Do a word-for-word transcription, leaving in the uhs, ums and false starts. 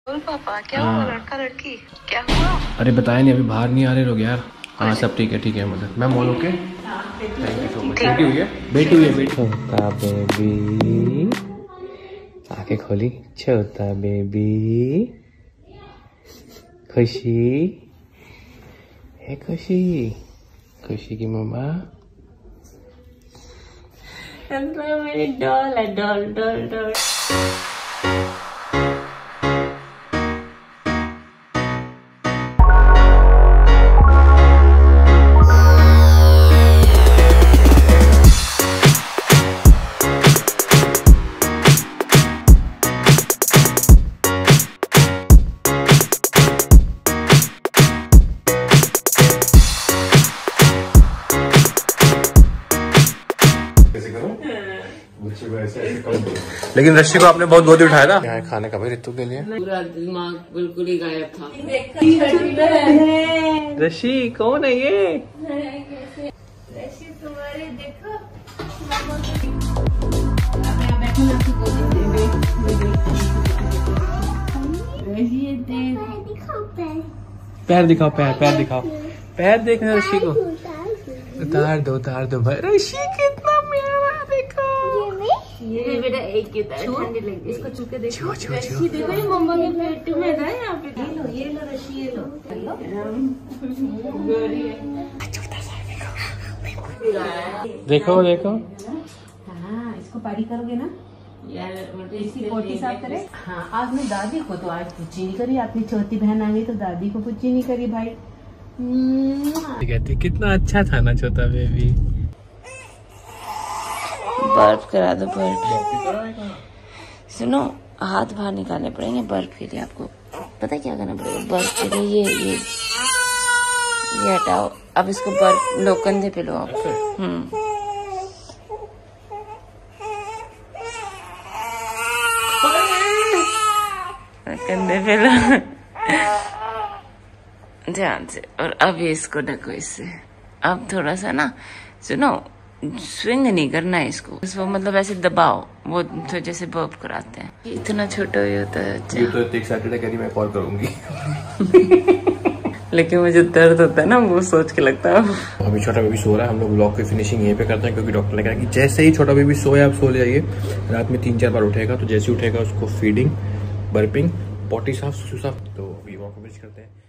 बोल पापा क्या हुआ? लड़का लड़की क्या हुआ? अरे बताया नहीं, अभी बाहर नहीं आ रहे लोग यार। हाँ सब ठीक है ठीक है मतलब मैं मोल okay. Thank you so much. बेटी हुई है बेटी हुई है बेटी। छोटा बेबी आंखें खोली, छोटा बेबी खुशी है, खुशी खुशी की मम्मा। मेरी डॉल है, डॉल डॉल डॉल। लेकिन रशी को आपने बहुत गोदी उठाया था यहाँ खाने का भाई रितु के लिए। पूरा दिमाग बिल्कुल ही गायब था। रशी कौन है ये? रशी तुम्हारे देखो। पैर दिखाओ, पैर पैर दिखाओ, पैर देखना रशी को। उतार दो उतार दो भाई। रशी कितना प्यारा देखो। ये बेटा एक ही ठंडी लगी, इसको छू के देखो। रशी देखो ये मम्मा के पेट में था यहाँ पे। ये लो ये लो रशी ये लो। देखो देखो। हाँ इसको पारी करोगे ना यार, इसकी पोटी साफ करे। हाँ आपने दादी को तो आज पूछी नहीं करी, अपनी छोटी बहन आ गई तो दादी को पूछी नहीं करी भाई। कहती कितना अच्छा था ना छोटा बेबी। बर्फ करा दो बर्फ। सुनो हाथ बाहर निकालने पड़ेंगे बर्फ के लिए। आपको पता है क्या करना पड़ेगा बर्फ के लिए? ये ये ये हटाओ। अब इसको बर्फ लो, कंधे पे लो आप। हम्म कंधे पे लो ध्यान से। और अब ये इसको ढको इससे। अब थोड़ा सा ना सुनो, स्विंग नहीं करना है इसको, वो मतलब ऐसे दबाओ, वो तो जैसे बर्फ कराते हैं। इतना छोटा ही होता है। अच्छा ये तो एक सैटरडे कह रही मैं कॉल करूंगी। लेकिन मुझे दर्द होता है ना, वो सोच के लगता है। अभी छोटा बेबी सो रहा है। हम लोग ब्लॉग की फिनिशिंग यहीं पे करते हैं क्योंकि डॉक्टर ने कहा कि जैसे ही छोटा बेबी सोए आप सो जाइए। रात में तीन चार बार उठेगा तो जैसे ही उठेगा उसको फीडिंग, बर्पिंग, पॉटी साफ, सुसु साफ। तो अभी वॉक करते हैं।